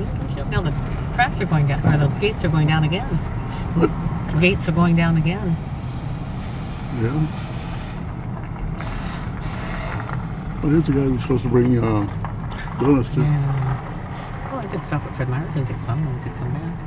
No, the tracks are going down, or the gates are going down again. What? The gates are going down again. Yeah. Well, here's the guy who's supposed to bring donuts to. Yeah. Well, I could stop at Fred Meyer's and get some and we could come back.